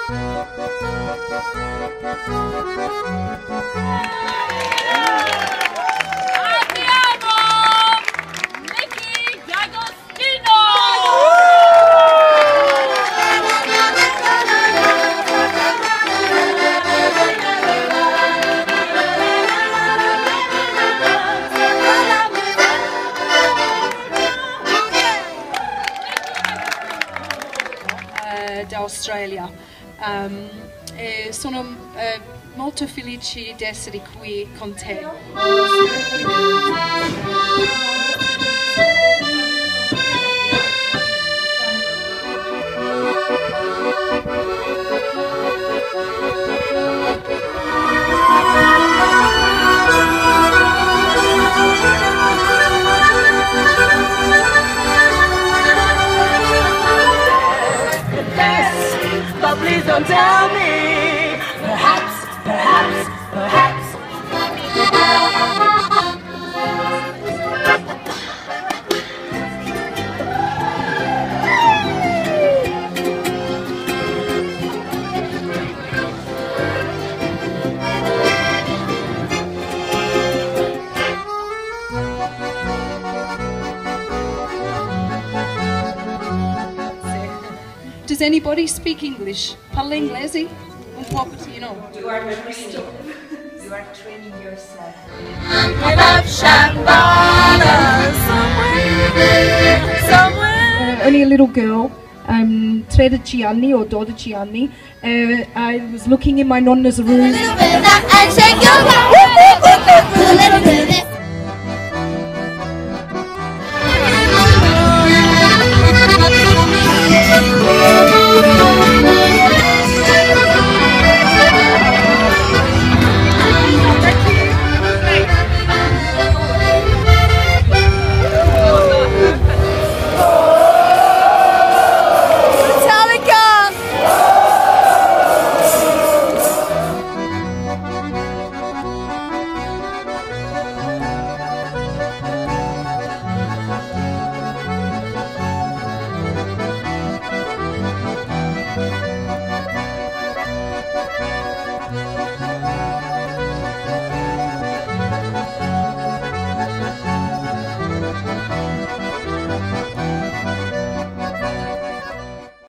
Nikki Dagostino! Da Australia. Sono molto felice di essere qui con te. But please don't tell me. Perhaps, perhaps, perhaps. Does anybody speak English? Parla inglese? Un po', you know. You are training yourself. I love Shambhala somewhere. Only a little girl, 13 anni or 12 anni. I was looking in my nonna's room. A little bit of that and shake your body. A little bit of this.